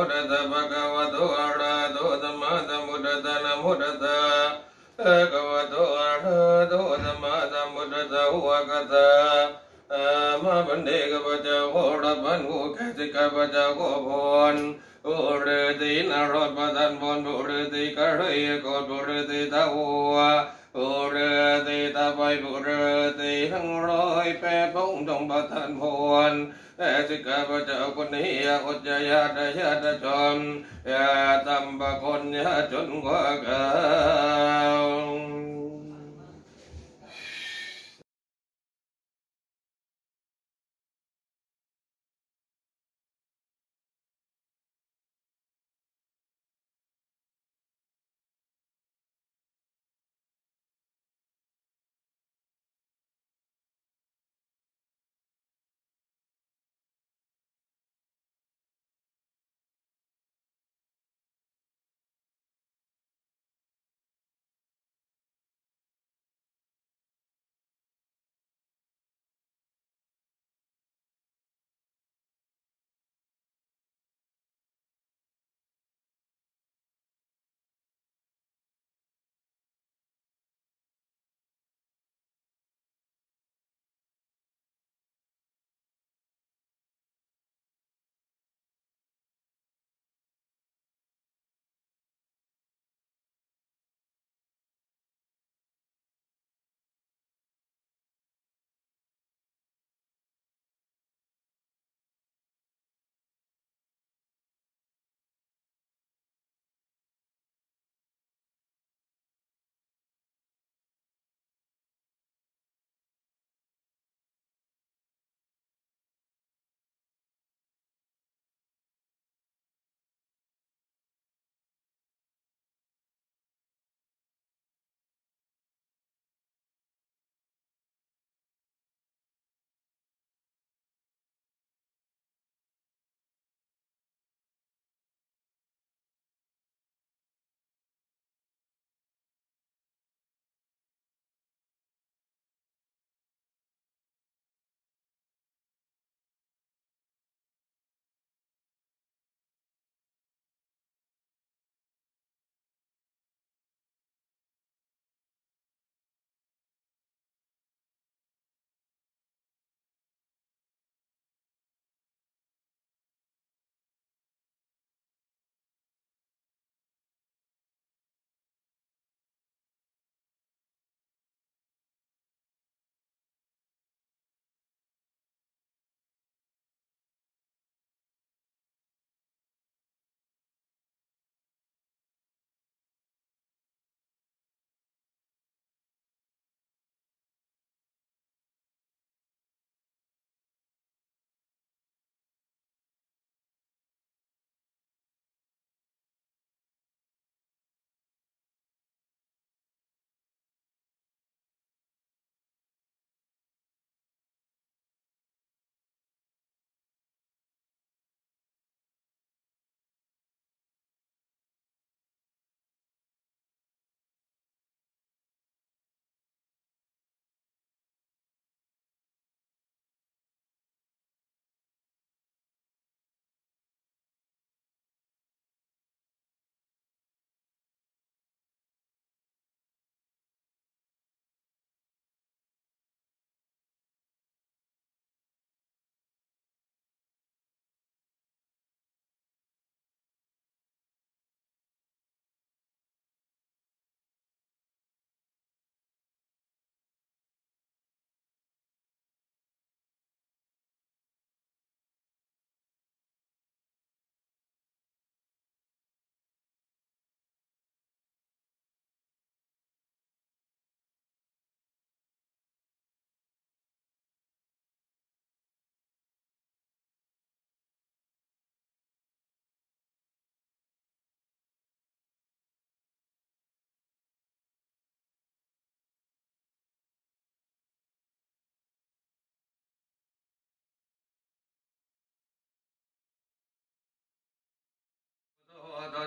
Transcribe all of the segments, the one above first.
ตัสสะภะคะวะโตอะระหะโตสัมมาสัมพุทธัสสะนะโมตัสสะภะคะวะโตอะระหะโตสัมมาสัมพุทธัสสะโอวะกัสสะมาบันเดกะปะเจ้าโหระพันโอแคสิกะปะเจ้าโกพรโอเรตินารอดปะทันพรโอเรติกะเรยกอดโอเรติตะโอโอเรติตะไปโอเรติทั้งร้อยแปดพงจงประทานพรแต่สิกาพระเจ้าคนนี้อดจะญาติญาติชนอย่าตำบะคนอย่าจนกว่าเก่า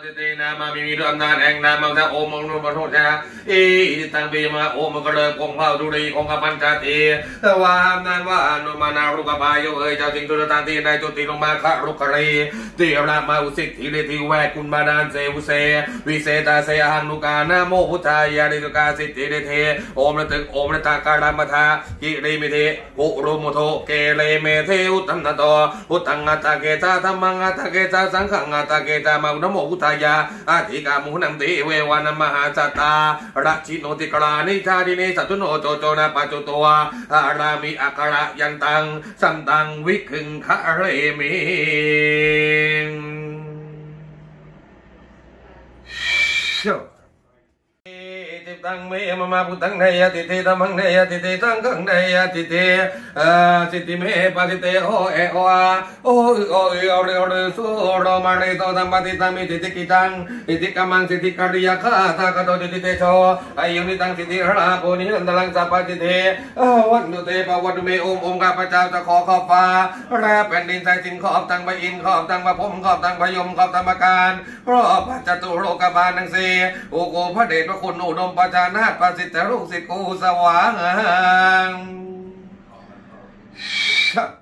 เตนามามีอำนาจแห่งนามมังทะโอมมังนุปโทชาตังเบมาโอมกระเลิกองเผาดุรีของกปัญจตีวามนานว่านุมานารุกบายโยเอ๋ยเจ้าสิงตุลตานตีได้จุติลงมาขรุกรีตีรามาอุสิกทีเลทีแวกกุลบาดานเซวุเซวิเศตาเสหังนุกานาโมพุทธายาดิตุกาสิทธิเดเทโอมระตึกโอมระตาการามทากิริมิเทกุรุมุโทเกเลเมเทอุตัมนาโตอุตังอัตเกตาธรรมังอัตเกตาสังขังอัตเกตามานโมพุทธายาอาทิกามุนัมติเววานมหาจัตตาราชิโนติกรานิชาดิเนสัตุโนโจโจนาปัจจุตัวอารามิอัคระยันตังสันตังวิคึงคะเรมิตังเมมาพุทธังเนยติเตตัมมังเนยติเตตังกังเนยติเตสิทธิเมปะติเตโอเอโออาโอโอเอโอเรโอเรสุโรมาเรโตตัมปติตามิติติกิตังอิติกัมมังสิทธิกริยาคาตากโตติเตโชอายุนิตังสิทธิราโพนิรันตลังสัพพติเตวันตุเตปวัตุเมอมข้าพเจ้าจะขอบฟ้าแร่แผ่นดินใจสินขอบตั้งพระอินทร์ขอบตั้งพระพรหมขอบตั้งพระยมขอบตั้งพระการเพราะพระจตุโลกบาลทั้งสี่โอโกพระเดชพระคุณอุดมประจานาถประสิทธิ์แต่ลูกศิษย์กูสว่าง